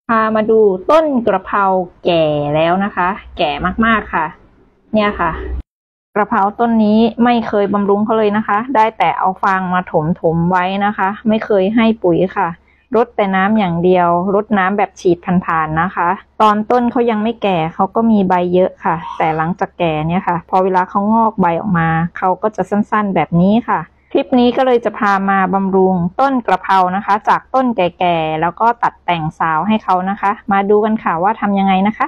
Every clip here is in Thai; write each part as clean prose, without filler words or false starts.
พามาดูต้นกระเพราแก่แล้วนะคะ แก่มากๆค่ะเนี่ยค่ะกระเพราต้นนี้ไม่เคยบำรุงเขาเลยนะคะได้แต่เอาฟางมาถมไว้นะคะไม่เคยให้ปุ๋ยค่ะรดแต่น้ำอย่างเดียวรดน้ำแบบฉีดผ่านๆนะคะตอนต้นเขายังไม่แก่เขาก็มีใบเยอะค่ะแต่หลังจากแก่เนี่ยค่ะพอเวลาเขางอกใบออกมาเขาก็จะสั้นๆแบบนี้ค่ะคลิปนี้ก็เลยจะพามาบำรุงต้นกระเพรานะคะจากต้นแก่ๆแล้วก็ตัดแต่งสาวให้เขานะคะมาดูกันค่ะว่าทำยังไงนะคะ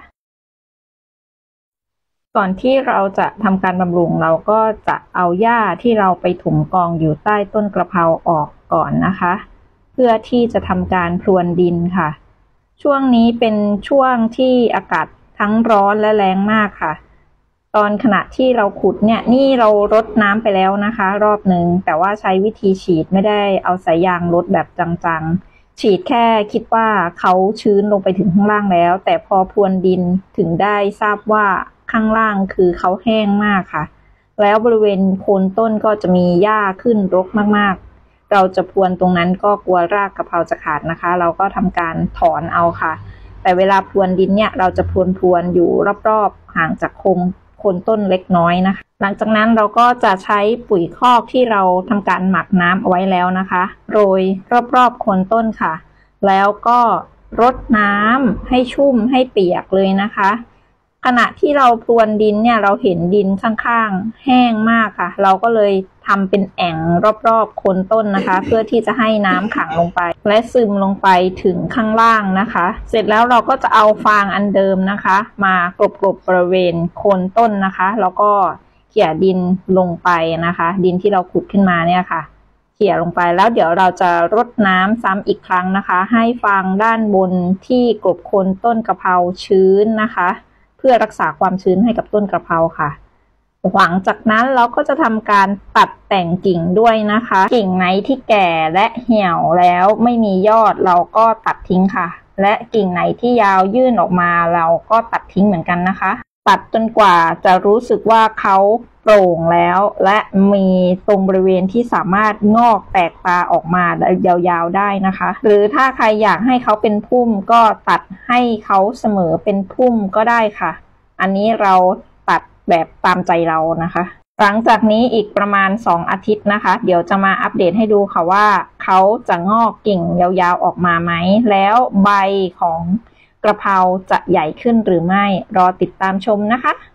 ก่อนที่เราจะทำการบำรุงเราก็จะเอาหญ้าที่เราไปถมกองอยู่ใต้ต้นกระเพราออกก่อนนะคะเพื่อที่จะทำการพรวนดินค่ะช่วงนี้เป็นช่วงที่อากาศทั้งร้อนและแรงมากค่ะตอนขณะที่เราขุดเนี่ยนี่เรารดน้ำไปแล้วนะคะรอบหนึ่งแต่ว่าใช้วิธีฉีดไม่ได้เอาสายยางรดแบบจังๆฉีดแค่คิดว่าเขาชื้นลงไปถึงข้างล่างแล้วแต่พอพรวนดินถึงได้ทราบว่าข้างล่างคือเขาแห้งมากค่ะแล้วบริเวณโคนต้นก็จะมีหญ้าขึ้นรกมากๆเราจะพรวนตรงนั้นก็กลัวรากกะเพราจะขาดนะคะเราก็ทำการถอนเอาค่ะแต่เวลาพรวนดินเนี่ยเราจะพรวนอยู่รอบๆห่างจากโคนต้นเล็กน้อยนะคะหลังจากนั้นเราก็จะใช้ปุ๋ยคอกที่เราทำการหมักน้ำเอาไว้แล้วนะคะโรยรอบๆโคนต้นค่ะแล้วก็รดน้ำให้ชุ่มให้เปียกเลยนะคะขณะที่เราพรวนดินเนี่ยเราเห็นดินข้างๆแห้งมากค่ะเราก็เลยทำเป็นแอ่งรอบๆโคนต้นนะคะเพื่อที่จะให้น้ำขังลงไปและซึมลงไปถึงข้างล่างนะคะเสร็จแล้วเราก็จะเอาฟางอันเดิมนะคะมากลบๆบริเวณโคนต้นนะคะแล้วก็เขี่ยดินลงไปนะคะดินที่เราขุดขึ้นมาเนี่ยค่ะเขี่ยลงไปแล้วเดี๋ยวเราจะรดน้ำซ้ำอีกครั้งนะคะให้ฟางด้านบนที่กลบโคนต้นกะเพราชื้นนะคะเพื่อรักษาความชื้นให้กับต้นกระเพราค่ะหลังจากนั้นเราก็จะทำการตัดแต่งกิ่งด้วยนะคะกิ่งไหนที่แก่และเหี่ยวแล้วไม่มียอดเราก็ตัดทิ้งค่ะและกิ่งไหนที่ยาวยื่นออกมาเราก็ตัดทิ้งเหมือนกันนะคะตัดจนกว่าจะรู้สึกว่าเขาโปร่งแล้วและมีตรงบริเวณที่สามารถงอกแตกตาออกมายาวๆได้นะคะหรือถ้าใครอยากให้เขาเป็นพุ่มก็ตัดให้เขาเสมอเป็นพุ่มก็ได้ค่ะอันนี้เราตัดแบบตามใจเรานะคะหลังจากนี้อีกประมาณ2 อาทิตย์นะคะเดี๋ยวจะมาอัปเดตให้ดูค่ะว่าเขาจะงอกกิ่งยาวๆออกมาไหมแล้วใบของกระเพราจะใหญ่ขึ้นหรือไม่รอติดตามชมนะคะ